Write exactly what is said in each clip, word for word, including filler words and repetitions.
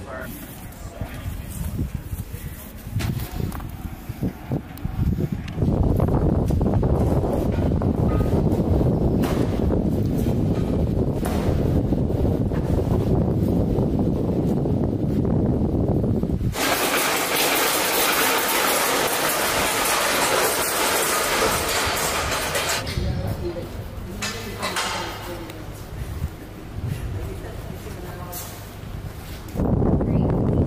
Great.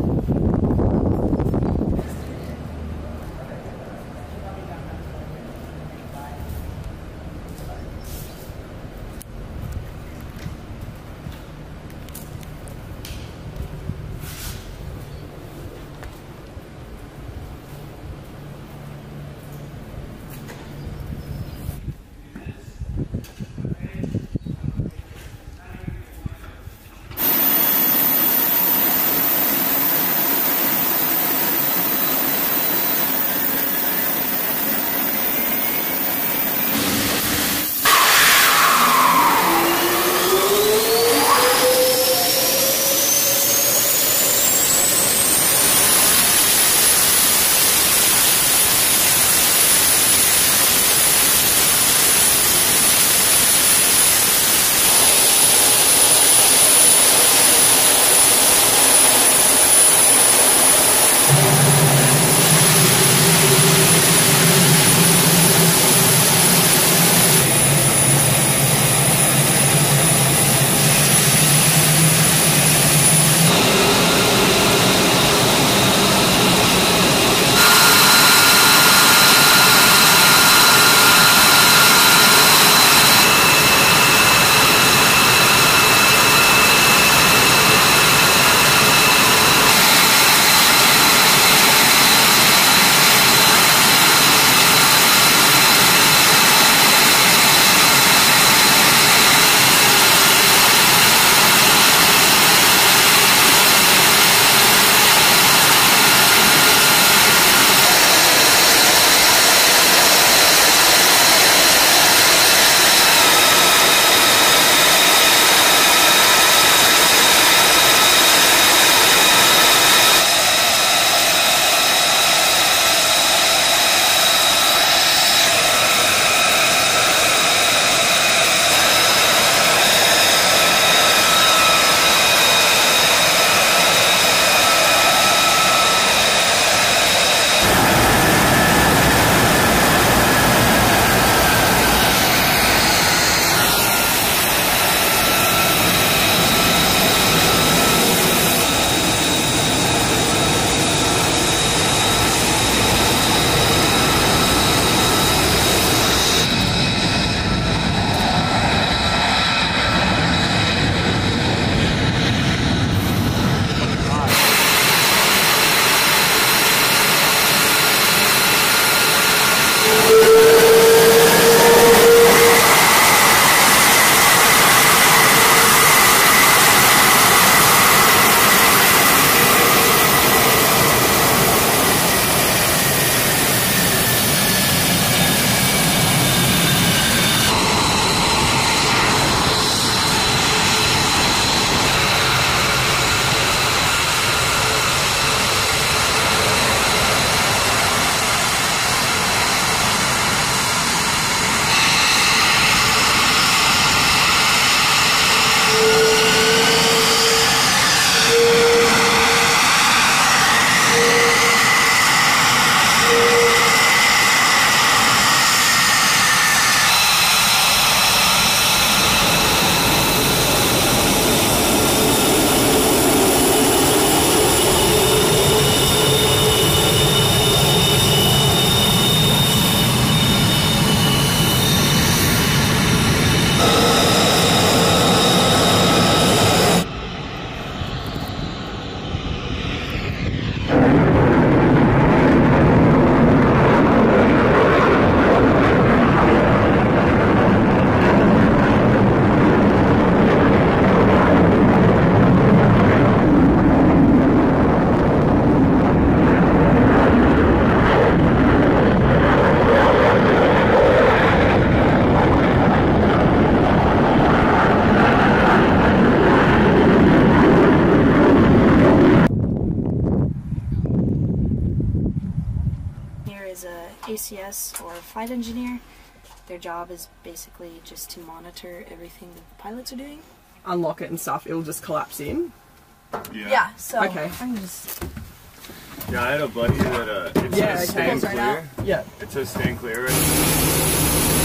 A C S or flight engineer. Their job is basically just to monitor everything that the pilots are doing. Unlock it and stuff, it'll just collapse in? Yeah. Yeah, so Okay. I can just... Yeah, I had a buddy that, uh, it Yeah, says okay. stand Right clear. Yeah. It says stand clear. Right?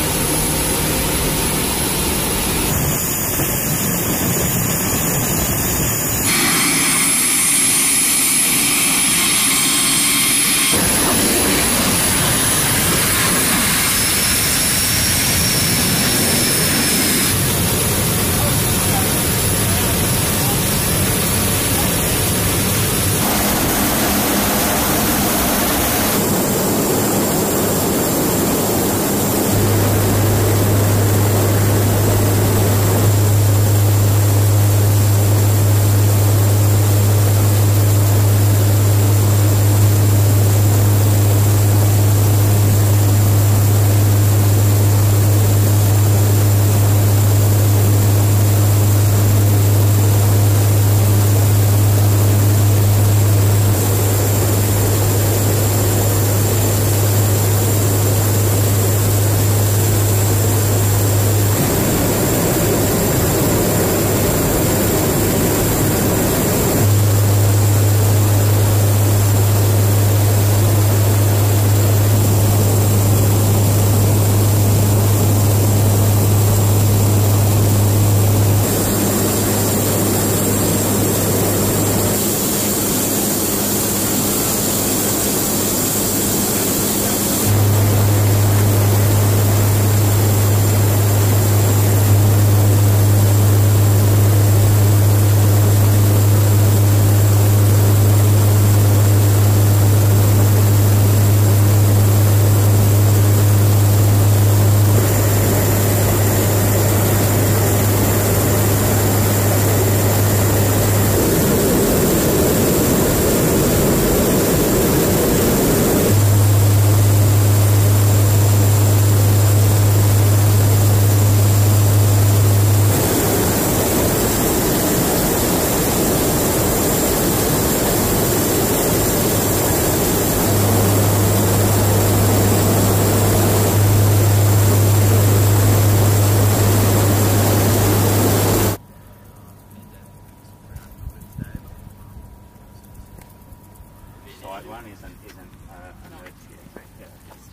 Side one isn't isn't uh, an emergency exit. Yeah.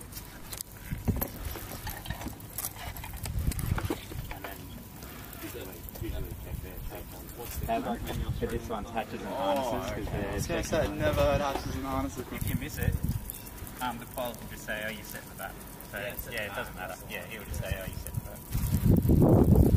And then usually usually check their tape on. What's the Have, but this one's hatches and harnesses because I was they're. going to say, never heard hatches and harnesses. If you miss it, um, the pilot will just say, "Oh, you set for that." So Yeah, yeah, set it for doesn't that. matter. Yeah, he will just say, "Oh, you set for that."